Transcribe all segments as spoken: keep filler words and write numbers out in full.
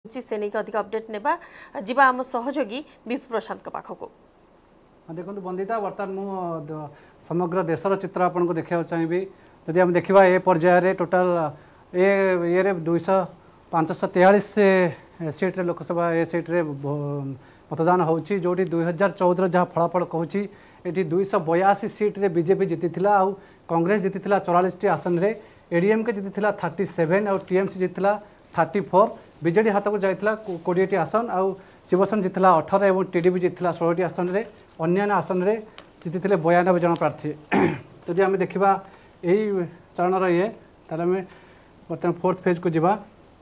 से नहीं अधिक अपडेट नेबा जीवा आम सहयोगी विपु प्रशांत पाखक देखो बंदिता बर्तमान मु समग्र देशर चित्र आपको देखा चाहिए जदि आम देखा ए पर्यायर टोटाल ए ये दुईश पांचश तेयालीस सीट्रे लोकसभा ए सीट्रे मतदान होची जोटी दुई हजार चौदह जहाँ फलाफल कहूँ ये दुईश बयासी सीट्रे बीजेपी जीति आउ कांग्रेस जीति चौरालीस टी आसन में एडीएमके जीति थर्टी सेवेन आउ टीएमसी जीति थर्टी फोर बीजेडी हाथ को जाता कोड़े टी आसन आउ शिवसेना जीतिला अठर और टीडीपी जीतिला षोल टी आसन में अन्य आसन में जीति बयानबे जन प्रार्थी जदि आम देखा यही चरणर ये ताले आम बर्तमान फोर्थ फेज को जीवा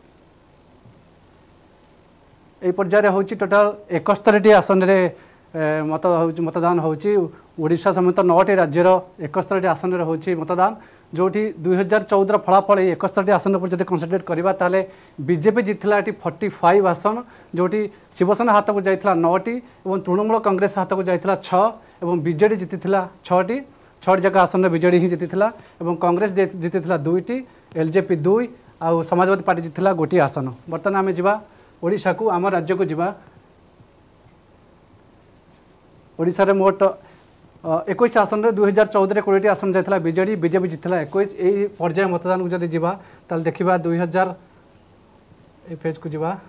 यही पर्यायर हूँ टोटाल एकस्तरी टी आसन में मत मतदान होड़शा समेत नौटी राज्यर एकस्तरी आसन में होची मतदान जोटी दुई हजार चौदह फलाफल एकस्तरी आसन पर जब कनसेंट्रेट करवा ताले बीजेपी जीतिला ये फोर्टी फाइव आसन जोटी शिवसेना हाथ को जाता नौटी और तृणमूल कांग्रेस हाथ को जाता छः और बीजेडी जीति छटी छठ जगह आसन में बीजेडी ही जीति कांग्रेस जीति दुईटी एलजेपी दुई आउ समाजवादी पार्टी जीतिला गोटे आसन बर्तमान आम जा ओडिशा को आम राज्य को जीवा ओडिशा रे मोट इक्कीस आसन में दुई हजार चौदह कोड़े आसन जाता बीजेडी बीजेपी जीतिला इक्कीस यही पर्याय मतदान को जब जीवा ताल देखा दुई हजार ये फेज को जीवा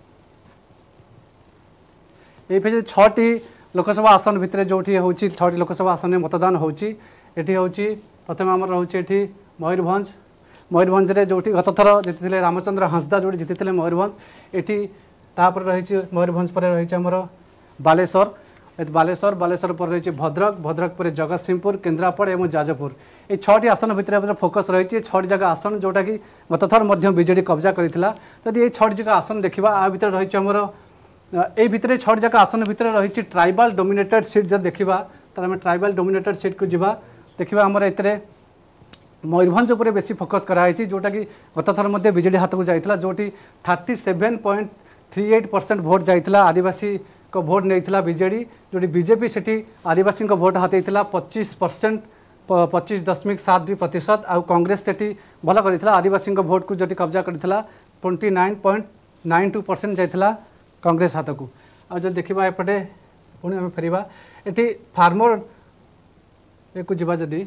ये फेज छटी लोकसभा आसन भितर जो हूँ छटी लोकसभा आसन में मतदान होती प्रथम आम रोचे मयूरभंज मयूरभंज रे जो गत थर जीति रामचंद्र हांसदा जो जीति मयूरभंज ये तापर रही मयूरभंज पर रही आमर बालेश्वर बालेश्वर बालेश्वर पर रही भद्रक भद्रक पर जगतसिंहपुर केन्द्रापड़ और जाजपुर ये छटी आसन भितर फोकस रही छटी जगह आसन जोटा कि गत थर बीजेडी कब्जा करता जदि ये छटी जगह आसन देखा आ भर रही आमर ये भितर छटी जगह आसन भितर रही ट्राइबल डोमिनेटेड सीट जब देखा तो आम ट्राइबल डोमिनेटेड सीट को जीवा देखा आमर ए मयूरभंज उपर बेसी फोकस कराई जोटा कि गत थर बीजेडी हाथ को जाता जोटी thirty seven point three eight percent भोट जाता आदिवासी को भोट नहीं बीजेडी जोटी बीजेपी से आदिवासी भोट हाथ पच्चीस परसेंट पच्चीस दशमिक सात दुई प्रतिशत आउ कांग्रेस से भल कर आदिवासी भोट को जो कब्जा करता twenty nine point nine two percent जाता कांग्रेस हाथ को आ जो देखा एपटे पुणी आम फेरवा ये फार्मर एक जीवा जदि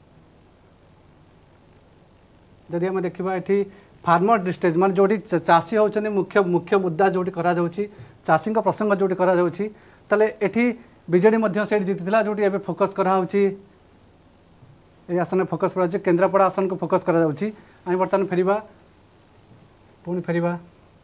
जदि आम देखा ये फार्मर डिस्ट्रेस मान जो चाषी होती मुख्य मुख्य मुद्दा जो चाषी प्रसंग जो ताले एठी बीजेडी से जीति जो ए फोकस कराऊँगी आसन में फोकस कर केन्द्रापड़ा आसन को फोकस करा आम बर्तमान फेरवा पुणी फेरवा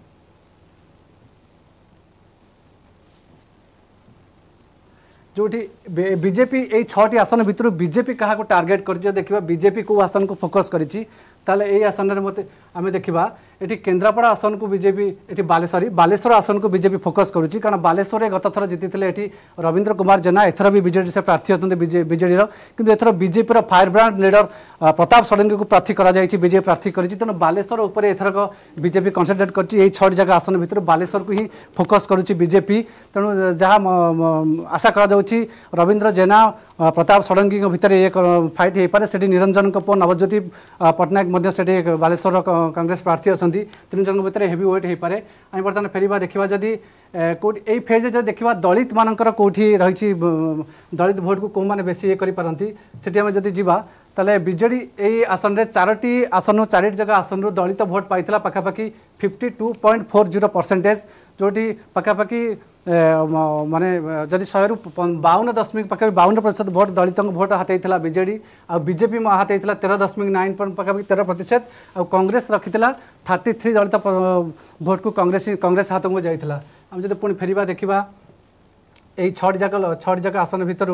जो बीजेपी ये छटी आसन भितर बीजेपी क्या टार्गेट कर देखा बीजेपी को आसन को फोकस करी ताले आसन में मत आम देखा ये केन्द्रापड़ा आसन को बीजेपी ये बालेश्वरी बालेश्वर आसन को बीजेपी फोकस करुच्ची कारण बालेश्वर गत थर जीति ये रवींद्र कुमार जेना एथर भी बीजेडी से प्रार्थी होते बीजेडी किंतु एथर BJP fire brand leader Pratap Sarangi को प्रार्थी करा बीजेपी प्रार्थी करी तेणु बालेश्वर उपर एथरक बीजेपी कनसेंट्रेट कर छठ जगह आसन भितर बालेश्वर को ही फोकस करुच्ची बीजेपी तेणु जहाँ आशा करा रवींद्र जेना प्रताप षडंगी भितर ये फाइट हो पारे से निरंजन पु नवज्योति पट्टनायक से बालेश्वर कांग्रेस प्रार्थी अच्छा तीन जन भितर हेवी वेट हो पारे आम बर्तमान फेरवा देखा जदि कौटी फेज जब देखा दलित मानकर कौटी रही दलित भोट को कौ मैंने बेसी ये करपारती से जब जीवा ताले बीजेडी यही आसन में चारोटी आसन चारोटी जगह आसन दलित भोट पाई पाखापाखि fifty two point four zero percentage जोटी पाखापाखि माने जदि शहे रु बावन दशमिक पाखे बावन प्रतिशत भोट दलित भोट हाथ होता बीजेडी आ बीजेपी हाथ होता तेरह दशमिक नाइन पॉइंट पाखापाखि तेरह प्रतिशत आ कांग्रेस रखी थर्टी थ्री दलित भोट को कांग्रेस कांग्रेस हाथ को जाता आम जब पुणी फेरवा देखा यही छठ जगह छठ जगह आसन भितर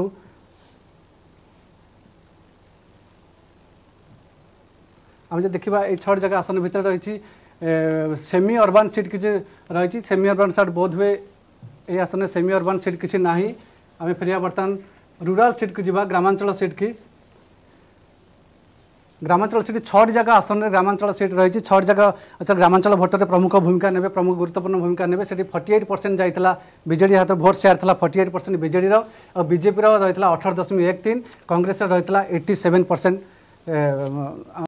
आम जब देखा ये छठ जगह आसन भितर रही सेमी अर्बान सीट किसी रही सेमी अर्बान सीट बोध हुए ये आसन में सेमी अर्बान सीट किसी ना आम फेरिया बर्तमान रूराल सीट को जीवा ग्रामांचल सीट की ग्रामांचल सीट छठ जगह आसन में ग्रामांचल सीट रही छठ जगह अच्छा ग्रामांचल भोटर प्रमुख भूमिका ने प्रमुख गुरुत्वपूर्ण भूमिका ने फोर्टी एट परसेंट जाता बीजेडी हाथ भोट शेयर था फोर्टी एट परसेंट बीजेडी और बीजेपी रही अठर दशमिक एक तीन कांग्रेस रही एट्टी सेवेन परसेंट